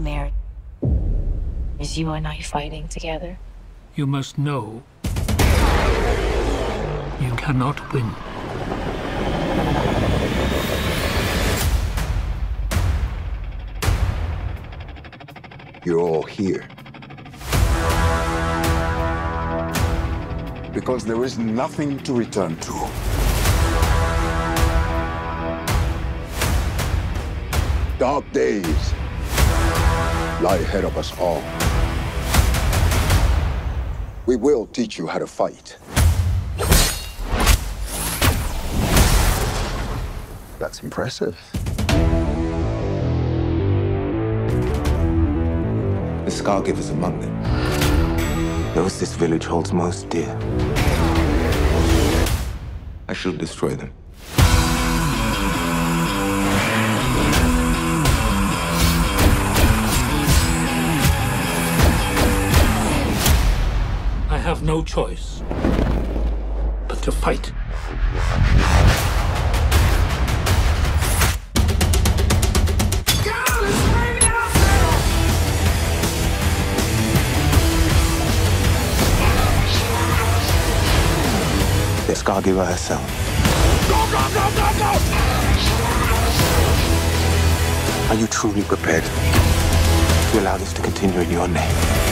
there is you and I fighting together. You must know you cannot win. You're all here because there is nothing to return to. Dark days lie ahead of us all. We will teach you how to fight. That's impressive. The Scargivers among them. Those this village holds most dear. I shall destroy them. I have no choice but to fight. The Scargiver herself. Go, go, go, go, go! Are you truly prepared to allow this to continue in your name?